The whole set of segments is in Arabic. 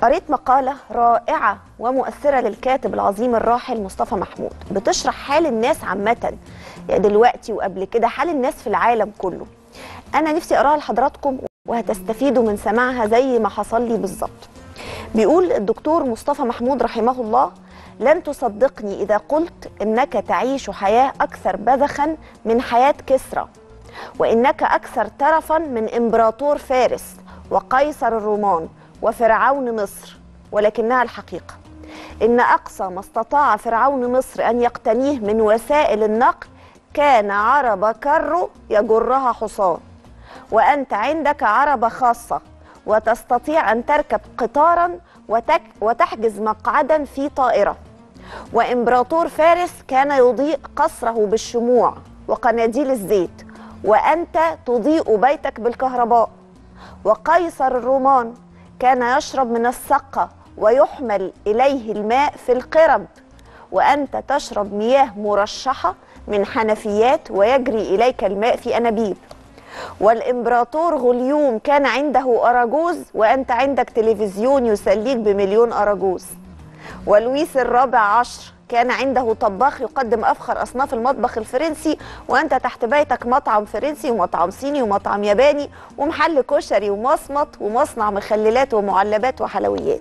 قريت مقالة رائعة ومؤثرة للكاتب العظيم الراحل مصطفى محمود، بتشرح حال الناس عامة دلوقتي وقبل كده، حال الناس في العالم كله. أنا نفسي أقراها لحضراتكم وهتستفيدوا من سماعها زي ما حصل لي بالظبط. بيقول الدكتور مصطفى محمود رحمه الله: لن تصدقني إذا قلت إنك تعيش حياة أكثر بذخا من حياة كسرى، وإنك أكثر ترفا من إمبراطور فارس وقيصر الرومان وفرعون مصر، ولكنها الحقيقة إن أقصى ما استطاع فرعون مصر أن يقتنيه من وسائل النقل كان عربة كرو يجرها حصان، وأنت عندك عربة خاصة وتستطيع أن تركب قطارا وتحجز مقعدا في طائرة. وإمبراطور فارس كان يضيء قصره بالشموع وقناديل الزيت، وأنت تضيء بيتك بالكهرباء. وقيصر الرومان كان يشرب من السقة ويحمل إليه الماء في القرب، وأنت تشرب مياه مرشحة من حنفيات ويجري إليك الماء في أنابيب. والإمبراطور غليوم كان عنده أراجوز، وأنت عندك تلفزيون يسليك ب1,000,000 أراجوز. ولويس الرابع عشر كان عنده طباخ يقدم أفخر أصناف المطبخ الفرنسي، وأنت تحت بيتك مطعم فرنسي ومطعم صيني ومطعم ياباني ومحل كشري ومصمت ومصنع مخللات ومعلبات وحلويات.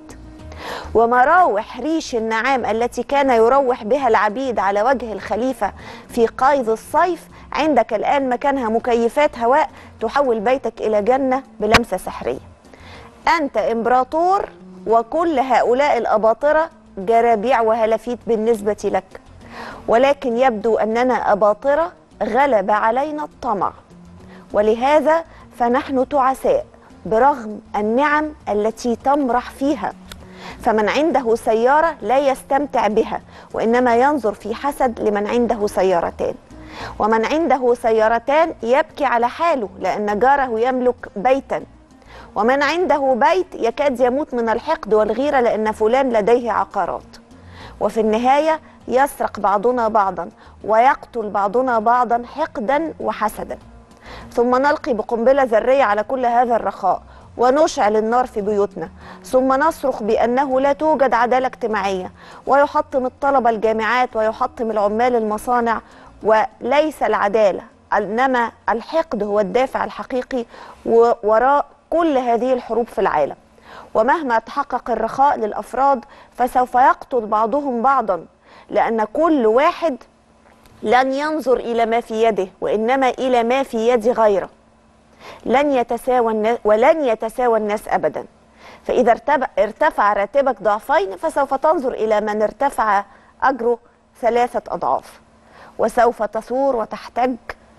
ومراوح ريش النعام التي كان يروح بها العبيد على وجه الخليفة في قيظ الصيف، عندك الآن مكانها مكيفات هواء تحول بيتك إلى جنة بلمسة سحرية. أنت إمبراطور، وكل هؤلاء الأباطرة جرابيع وهلافيت بالنسبة لك، ولكن يبدو أننا أباطرة غلب علينا الطمع، ولهذا فنحن تعساء برغم النعم التي تمرح فيها. فمن عنده سيارة لا يستمتع بها، وإنما ينظر في حسد لمن عنده سيارتان. ومن عنده سيارتان يبكي على حاله لأن جاره يملك بيتا. ومن عنده بيت يكاد يموت من الحقد والغيرة لأن فلان لديه عقارات. وفي النهاية يسرق بعضنا بعضا ويقتل بعضنا بعضا حقدا وحسدا، ثم نلقي بقنبلة ذرية على كل هذا الرخاء ونشعل النار في بيوتنا، ثم نصرخ بأنه لا توجد عدالة اجتماعية، ويحطم الطلبة الجامعات ويحطم العمال المصانع. وليس العدالة إنما الحقد هو الدافع الحقيقي وراء كل هذه الحروب في العالم. ومهما تحقق الرخاء للأفراد فسوف يقتل بعضهم بعضا، لأن كل واحد لن ينظر إلى ما في يده وإنما إلى ما في يد غيره. ولن يتساوى الناس أبدا. فإذا ارتفع راتبك ضعفين فسوف تنظر إلى من ارتفع أجره 3 أضعاف، وسوف تثور وتحتج.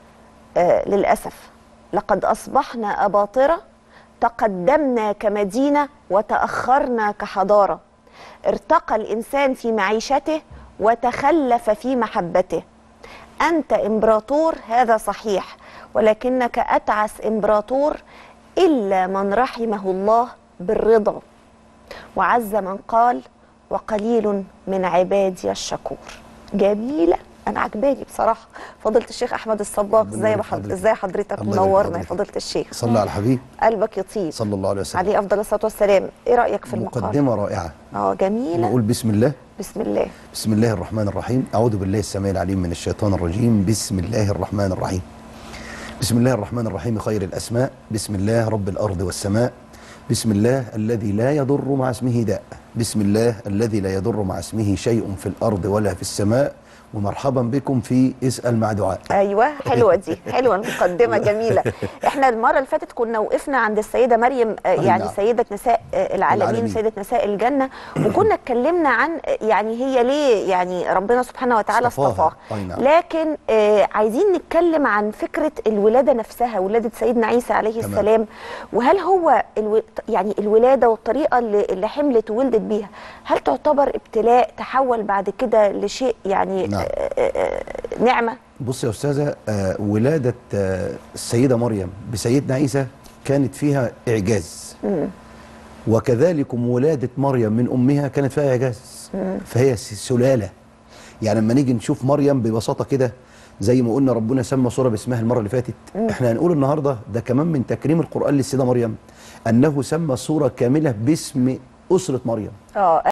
للأسف لقد أصبحنا أباطرة، تقدمنا كمدينة وتأخرنا كحضارة. ارتقى الإنسان في معيشته وتخلف في محبته. أنت إمبراطور، هذا صحيح، ولكنك أتعس إمبراطور إلا من رحمه الله بالرضا. وعز من قال: وقليل من عبادي الشكور. جميلة، أنا عجباني بصراحة. فضيلة الشيخ أحمد الصباغ، ازاي حضرتك؟ منورنا يا فضيلة الشيخ. صلى على الحبيب، قلبك يطيب صلى الله عليه وسلم، عليه أفضل الصلاة والسلام. إيه رأيك في المقالة؟ مقدمة رائعة. جميلة. نقول بسم الله. بسم الله. بسم الله الرحمن الرحيم. أعوذ بالله السميع العليم من الشيطان الرجيم. بسم الله الرحمن الرحيم. بسم الله الرحمن الرحيم خير الأسماء. بسم الله رب الأرض والسماء. بسم الله الذي لا يضر مع اسمه داء. بسم الله الذي لا يضر مع اسمه شيء في الأرض ولا في السماء. ومرحبا بكم في اسأل مع دعاء. ايوه، حلوه دي، حلوه المقدمه، جميله. احنا المره اللي فاتت كنا وقفنا عند السيده مريم، يعني سيده نساء العالمين، سيده نساء الجنه، وكنا اتكلمنا عن يعني هي ليه يعني ربنا سبحانه وتعالى اصطفاها. لكن عايزين نتكلم عن فكره الولاده نفسها، ولاده سيدنا عيسى عليه السلام. وهل هو يعني الولاده والطريقه اللي حملت وولدت بيها، هل تعتبر ابتلاء تحول بعد كده لشيء يعني نعمة؟ بص يا أستاذة، ولادة السيدة مريم بسيدنا عيسى كانت فيها إعجاز، وكذلك ولادة مريم من أمها كانت فيها إعجاز. فهي سلالة. يعني لما نيجي نشوف مريم ببساطة كده، زي ما قلنا ربنا سمى سورة باسمها المرة اللي فاتت، احنا هنقول النهاردة ده كمان من تكريم القرآن للسيدة مريم أنه سمى سورة كاملة باسم أسرة مريم.